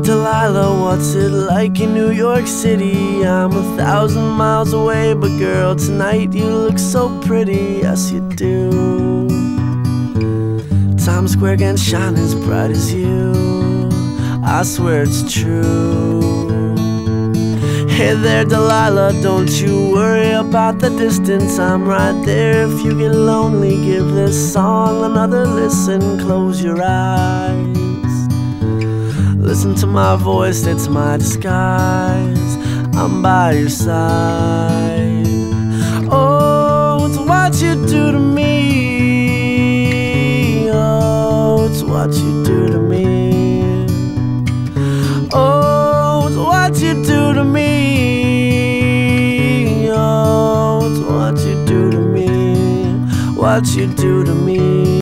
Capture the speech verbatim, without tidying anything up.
Delilah, what's it like in New York City? I'm a thousand miles away, but girl, tonight you look so pretty, yes you do. Times Square can shine as bright as you, I swear it's true. Hey there Delilah, don't you worry about the distance, I'm right there. If you get lonely, give this song another listen. Close your eyes, listen to my voice, it's my disguise. I'm by your side. Oh, it's what you do to me. Oh, it's what you do to me. Oh, it's what you do to me. Oh, it's what you do to me. What you do to me.